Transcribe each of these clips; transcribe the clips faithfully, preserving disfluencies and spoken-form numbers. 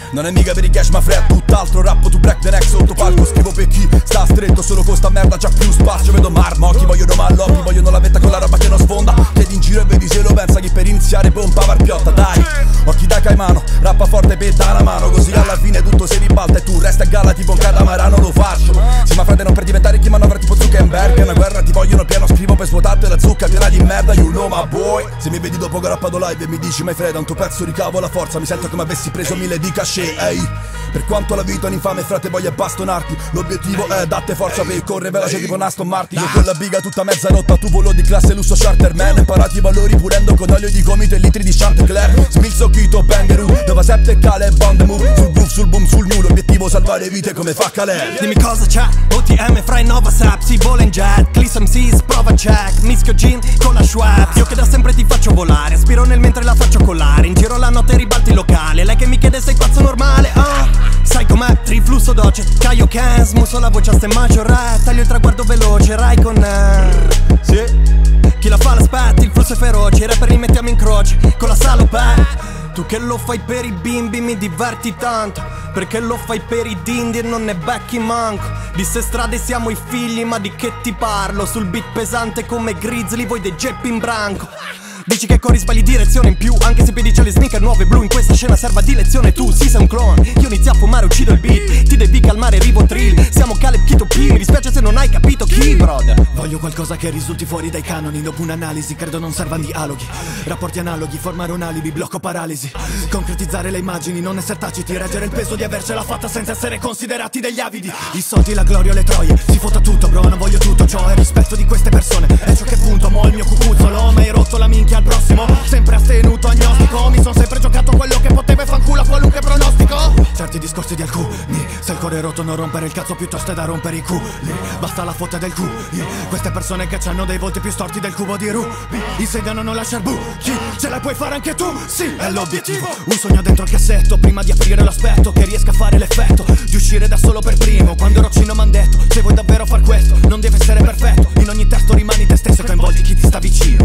Non è mica per i cash ma fred, tutt'altro rappo, tu break the neck sotto palco. Scrivo per chi sta stretto, solo con sta merda c'ha più spazio. Vedo marmocchi, vogliono malloppi, vogliono la vetta con la roba che non sfonda. Chiedi in giro e vedi se lo pensa chi per iniziare pompa varpiotta. Dai, occhi da caimano, rappa forte per dare una mano, così alla fine tutto si ribalta e tu resta a galla tipo un catamarano. Lo faccio, sì ma frate non per diventare chi manovra tipo Zuckerberg. È una guerra, ti vogliono pieno, scrivo per svuotarti la zucca piena di merda, you know my boy. Se mi vedi dopo che ho rappato live e mi dici mai Fred, un tuo pezzo ricavo la forza, mi sento come avessi preso mille di cachet, ehi. Per quanto la vita è un'infame frate voglio bastonarti, l'obiettivo è datte forza per correre veloce tipo Aston Martin. Io con la biga tutta mezza rotta, tu volo di classe lusso charterman. Imparati i valori pulendo con olio di gomito e litri di Chanticleer. Smilzo Chito Bangaroo, dove sette cale e bond move. Sul buff, sul boom, sul nulo, obiettivo salvare vite come fa Calais. Dimmi cosa c'è, O T M fra i Nova Sap, si vola in jet, Cliss M Cs, prova check, mischio gin con la Schweppes. Io che da sempre ti faccio volare, aspiro nel mentre la faccio colare. In giro la notte ribalti il locale, lei che mi chiede sei pazzo normale, ah. Sai com'è, triflusso doce, Caio Can, smusso la voce a ste maggiore. Taglio il traguardo veloce, Rai con eh. Sì, chi la fa l'aspetti, il flusso è feroce, i rapper li mettiamo in croce, con la salopè. Tu che lo fai per i bimbi mi diverti tanto, perché lo fai per i dindi e non ne becchi manco. Di ste strade siamo i figli, ma di che ti parlo? Sul beat pesante come Grizzly, voi dei geppi in branco. Dici che corri sbagli direzione in più, anche se piedi c'è le sneaker nuove blu. In questa scena serva di lezione, tu sì sei un clone. Io inizio a fumare, uccido il beat, ti devi calmare, Rivotril. Siamo Caleb Kito P, mi dispiace se non hai capito chi, brother. Voglio qualcosa che risulti fuori dai canoni, dopo un'analisi, credo non servan dialoghi. Rapporti analoghi, formare un alibi, blocco paralisi. Concretizzare le immagini, non essere taciti, reggere il peso di avercela fatta senza essere considerati degli avidi. I soldi, la gloria o le troie, si fotta tutto bro, non voglio tutto ciò. E rispetto di queste persone, è ciò che punto, mo il mio cucuzzolo. Ma hai rotto la minchia al prossimo, sempre astenuto, agnostico. Mi son sempre giocato quello che poteva e fanculo a qualunque pronostico. Certi discorsi di alcuni, se il cuore è rotto non rompere il cazzo piuttosto è da rompere i culi. Basta la fotta del cu, queste persone che hanno dei volti più storti del cubo di Rubi insegnano a non lasciar buchi, ce la puoi fare anche tu, sì, è l'obiettivo. Un sogno dentro il cassetto, prima di aprire l'aspetto, che riesca a fare l'effetto di uscire da solo per primo. Quando ero cino m'han detto, se vuoi davvero far questo, non deve essere perfetto. In ogni testo rimani te stesso e coinvolgi chi ti sta vicino.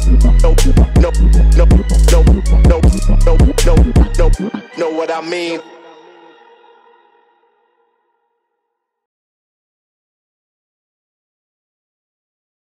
Know what I mean?